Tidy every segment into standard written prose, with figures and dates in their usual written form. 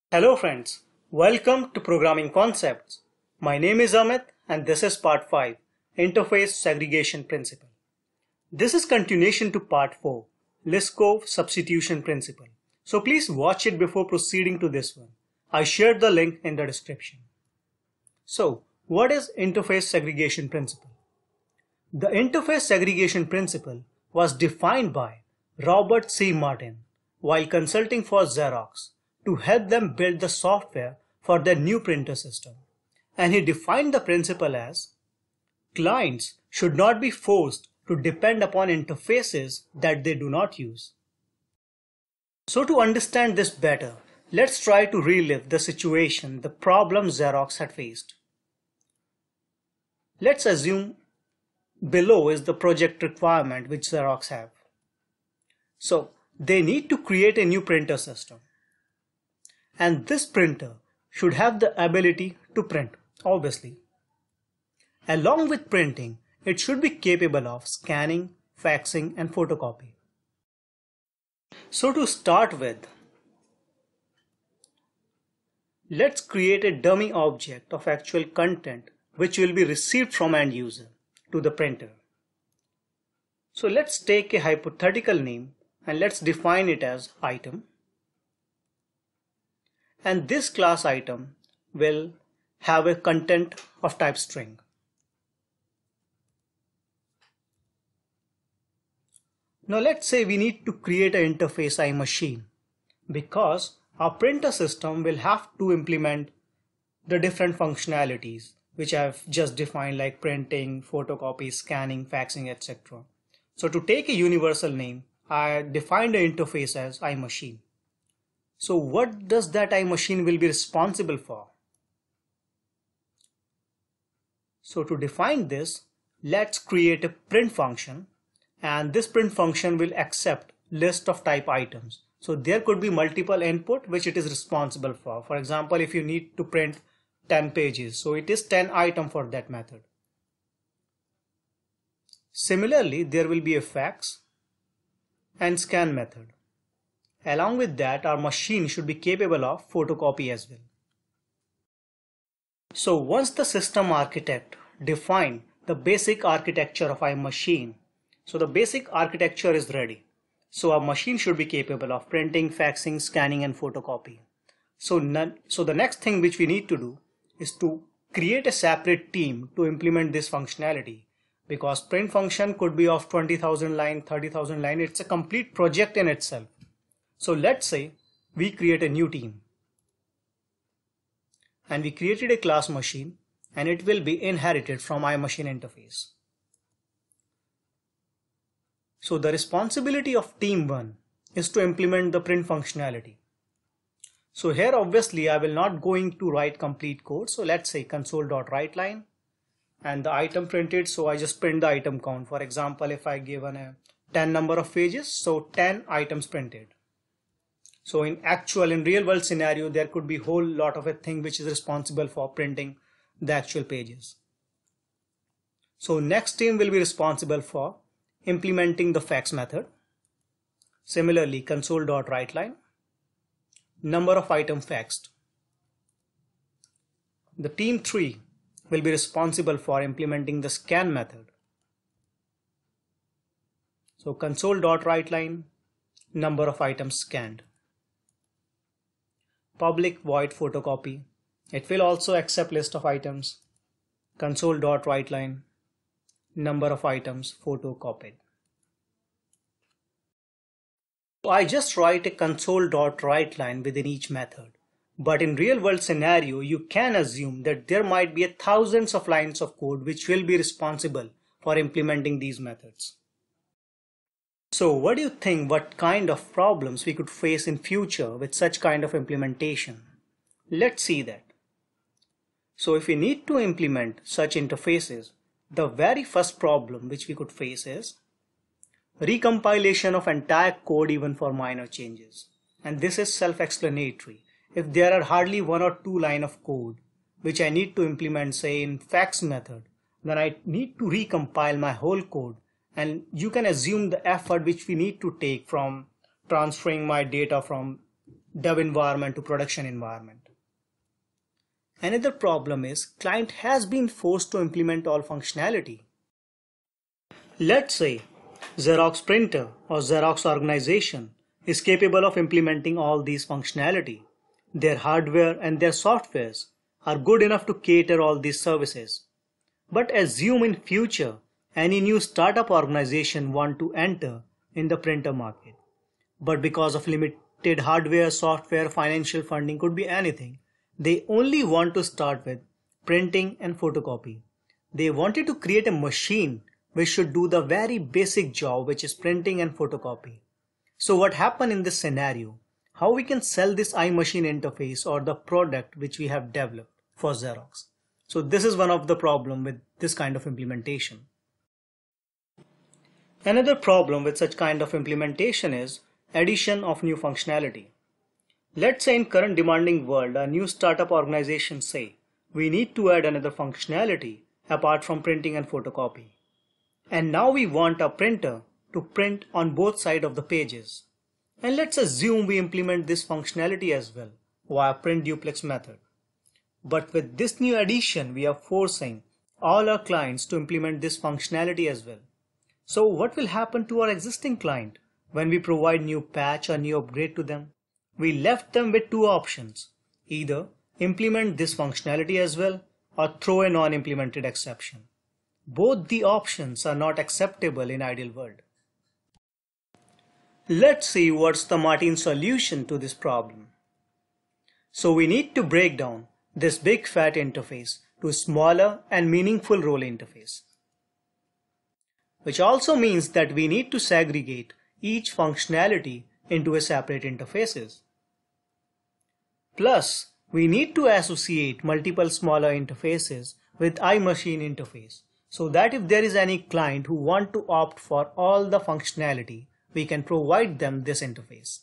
Hello friends, welcome to Programming Concepts. My name is Amit and this is part 5, Interface Segregation Principle. This is continuation to part 4, Liskov Substitution Principle. So please watch it before proceeding to this one. I shared the link in the description. So what is Interface Segregation Principle? The Interface Segregation Principle was defined by Robert C. Martin while consulting for Xerox to help them build the software for their new printer system. And he defined the principle as clients should not be forced to depend upon interfaces that they do not use. So to understand this better, let's try to relive the situation, the problem Xerox had faced. Let's assume below is the project requirement which Xerox have. So they need to create a new printer system. And this printer should have the ability to print, obviously. Along with printing, it should be capable of scanning, faxing, and photocopy. So to start with, let's create a dummy object of actual content which will be received from end user to the printer. So let's take a hypothetical name and let's define it as item. And this class item will have a content of type string. Now let's say we need to create an interface iMachine because our printer system will have to implement the different functionalities which I've just defined, like printing, photocopy, scanning, faxing, etc. So to take a universal name, I defined the interface as iMachine. So what does that iMachine will be responsible for? So to define this, let's create a print function, and this print function will accept list of type items. So there could be multiple input which it is responsible for. For example, if you need to print 10 pages, so it is 10 item for that method. Similarly, there will be a fax and scan method. Along with that, our machine should be capable of photocopy as well. So once the system architect defined the basic architecture of our machine, so the basic architecture is ready. So our machine should be capable of printing, faxing, scanning, and photocopy. So the next thing which we need to do is to create a separate team to implement this functionality, because print function could be of 20,000 line, 30,000 line. It's a complete project in itself. So let's say we create a new team and we created a class machine and it will be inherited from iMachine interface. So the responsibility of team 1 is to implement the print functionality. So here obviously I will not going to write complete code. So let's say console.writeLine and the item printed. So I just print the item count. For example, if I given a 10 number of pages, so 10 items printed. So in real world scenario, there could be whole lot of a thing which is responsible for printing the actual pages. So next team will be responsible for implementing the fax method. Similarly, console.writeLine, number of item faxed. The team 3 will be responsible for implementing the scan method. So console.writeLine, number of items scanned. Public void photocopy. It will also accept list of items. Console.writeLine, number of items photocopied. So I just write a console.writeLine within each method. But in real world scenario, you can assume that there might be thousands of lines of code which will be responsible for implementing these methods. So what do you think, what kind of problems we could face in future with such kind of implementation? Let's see that. So if we need to implement such interfaces, the very first problem which we could face is recompilation of entire code even for minor changes. And this is self-explanatory. If there are hardly 1 or 2 line of code which I need to implement, say in fax method, then I need to recompile my whole code. And you can assume the effort which we need to take from transferring my data from dev environment to production environment. Another problem is client has been forced to implement all functionality. Let's say Xerox printer or Xerox organization is capable of implementing all these functionality. Their hardware and their softwares are good enough to cater all these services. But assume in future any new startup organization want to enter in the printer market. But because of limited hardware, software, financial funding, could be anything, they only want to start with printing and photocopy. They wanted to create a machine which should do the very basic job, which is printing and photocopy. So what happened in this scenario? How we can sell this iMachine interface or the product which we have developed for Xerox? So this is one of the problem with this kind of implementation. Another problem with such kind of implementation is addition of new functionality. Let's say in current demanding world, a new startup organization say, we need to add another functionality apart from printing and photocopy. And now we want a printer to print on both sides of the pages. And let's assume we implement this functionality as well via print duplex method. But with this new addition, we are forcing all our clients to implement this functionality as well. So what will happen to our existing client when we provide new patch or new upgrade to them? We left them with two options. Either implement this functionality as well or throw a non-implemented exception. Both the options are not acceptable in ideal world. Let's see what's the Martin solution to this problem. So we need to break down this big fat interface to smaller and meaningful role interface. Which also means that we need to segregate each functionality into a separate interfaces. Plus, we need to associate multiple smaller interfaces with iMachine interface so that if there is any client who want to opt for all the functionality, we can provide them this interface.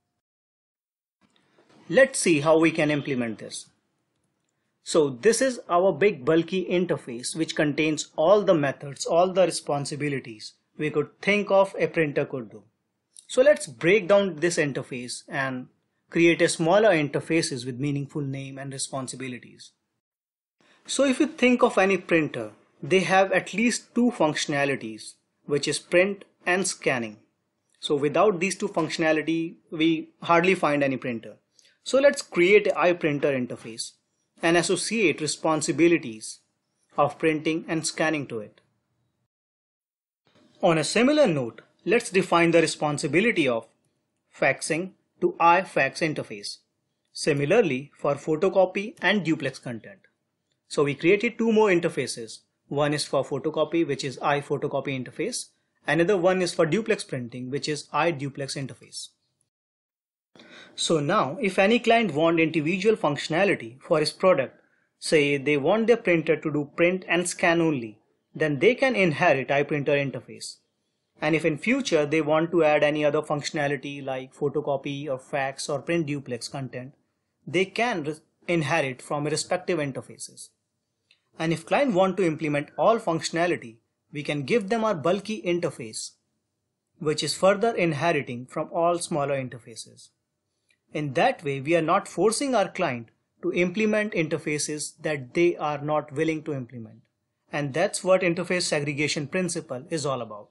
Let's see how we can implement this. So this is our big bulky interface which contains all the methods, all the responsibilities we could think of a printer could do. So let's break down this interface and create a smaller interfaces with meaningful name and responsibilities. So if you think of any printer, they have at least two functionalities, which is print and scanning. So without these two functionality, we hardly find any printer. So let's create an iPrinter interface and associate responsibilities of printing and scanning to it. On a similar note, let's define the responsibility of faxing to iFax interface. Similarly for photocopy and duplex content. So we created two more interfaces. One is for photocopy, which is iPhotocopy interface. Another one is for duplex printing, which is iDuplex interface. So now if any client want individual functionality for his product, say they want their printer to do print and scan only, then they can inherit iPrinter interface. And if in future they want to add any other functionality like photocopy or fax or print duplex content, they can inherit from respective interfaces. And if client want to implement all functionality, we can give them our bulky interface, which is further inheriting from all smaller interfaces. In that way, we are not forcing our client to implement interfaces that they are not willing to implement. And that's what interface segregation principle is all about.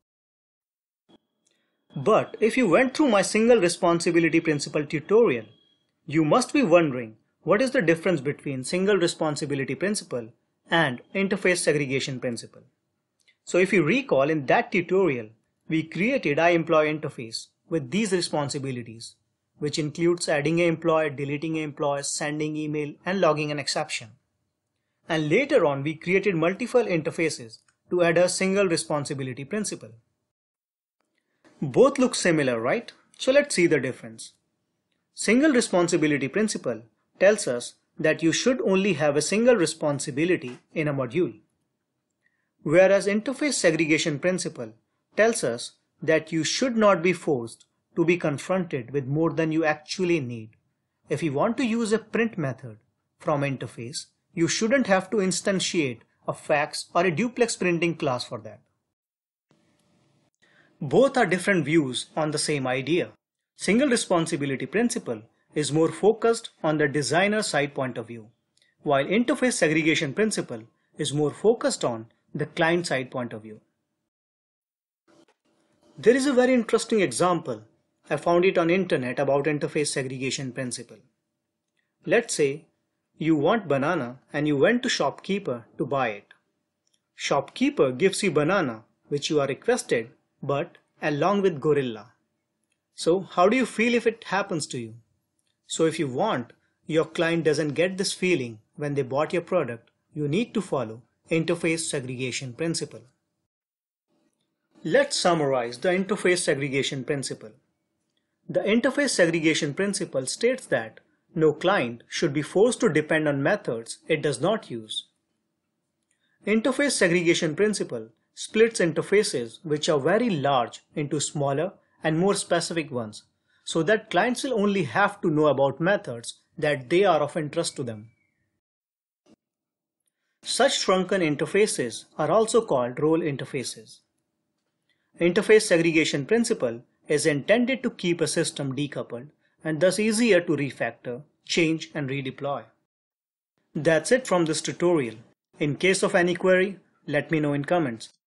But if you went through my single responsibility principle tutorial, you must be wondering what is the difference between single responsibility principle and interface segregation principle. So if you recall, in that tutorial, we created iEmployee interface with these responsibilities, which includes adding an employee, deleting an employee, sending email, and logging an exception. And later on, we created multiple interfaces to add a single responsibility principle. Both look similar, right? So let's see the difference. Single responsibility principle tells us that you should only have a single responsibility in a module. Whereas interface segregation principle tells us that you should not be forced to be confronted with more than you actually need. If you want to use a print method from interface, you shouldn't have to instantiate a fax or a duplex printing class for that. Both are different views on the same idea. Single responsibility principle is more focused on the designer side point of view, while interface segregation principle is more focused on the client side point of view. There is a very interesting example. I found it on internet about interface segregation principle. Let's say you want banana and you went to shopkeeper to buy it. Shopkeeper gives you banana which you are requested but along with gorilla. So how do you feel if it happens to you? So if you want your client doesn't get this feeling when they bought your product, you need to follow interface segregation principle. Let's summarize the interface segregation principle. The interface segregation principle states that no client should be forced to depend on methods it does not use. Interface segregation principle splits interfaces which are very large into smaller and more specific ones, so that clients will only have to know about methods that they are of interest to them. Such shrunken interfaces are also called role interfaces. Interface segregation principle is intended to keep a system decoupled and thus easier to refactor, change and redeploy. That's it from this tutorial. In case of any query, let me know in comments.